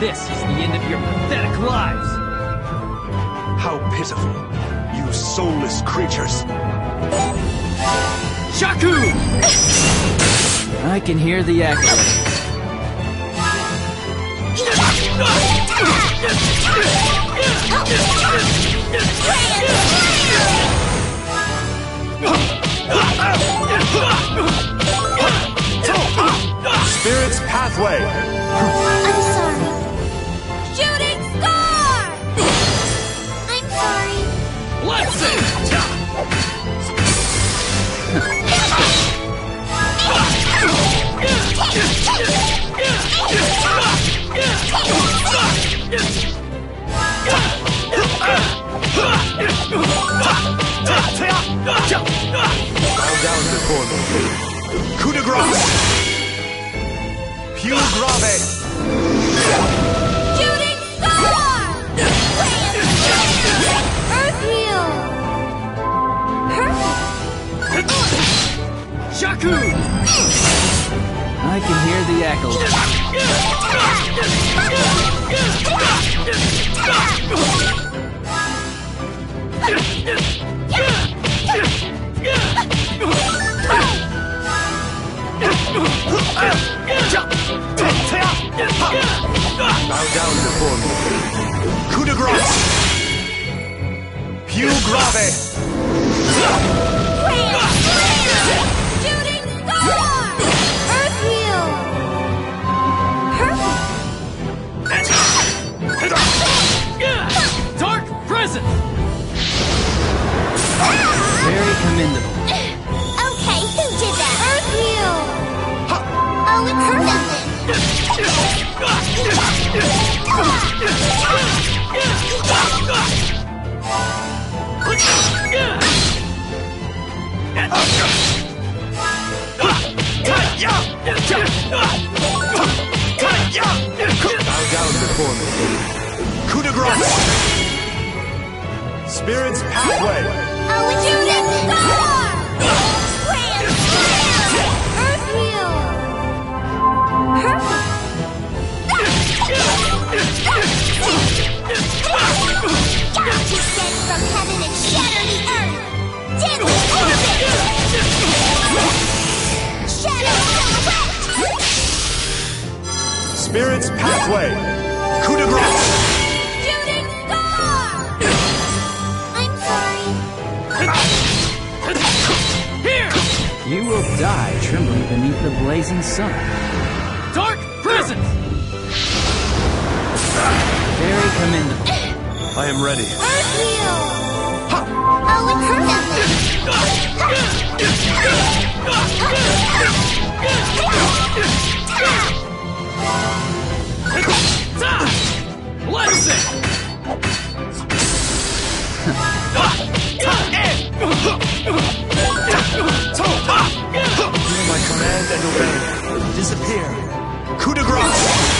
This is the end of your pathetic lives! How pitiful, you soulless creatures! Shaku! I can hear the accolades. Spirit's Pathway! I'm sorry. Shooting Star! I'm sorry. Blessing! Bow down before me. Coup de grace! Piu grave! Shooting Star! Earth Heal! Perfect! Shaku! I can hear the accolades. Bow down before me. Coup de grace! Piu grave! Shooting Star! Earth Heal! Perfect! Dark Presence! Very commendable. Okay, who did that? Earth Heal! Oh, it's nothing! Bow down before me. Coup de grace! Spirit's Pathway! Oh, it's Shooting Star! Grand Slam! Earth Heal! Perfect! Got to send from heaven and shatter the earth! Deadly orbit! Shadow silhouette! Spirit's Pathway! Coup de grace! Shooting Star! I'm sorry. Here! You will die trembling beneath the blazing sun. Dark Presence! Very commendable. I am ready. Earth Heal! Oh, it's Blessing! Hear my command and obey. Disappear. Coup de grace!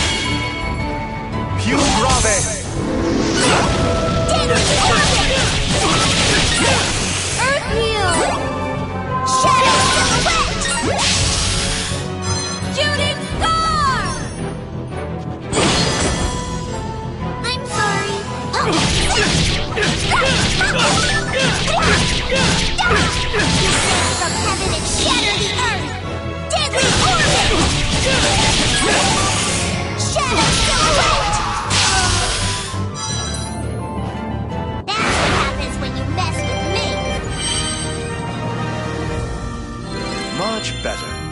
Piu grave! Earth Heal! Shadow silhouette! Shooting Star! I'm sorry. Descend from heaven and shatter the earth! Deadly orbit! Shadow silhouette! That's what happens when you mess with me! Much better.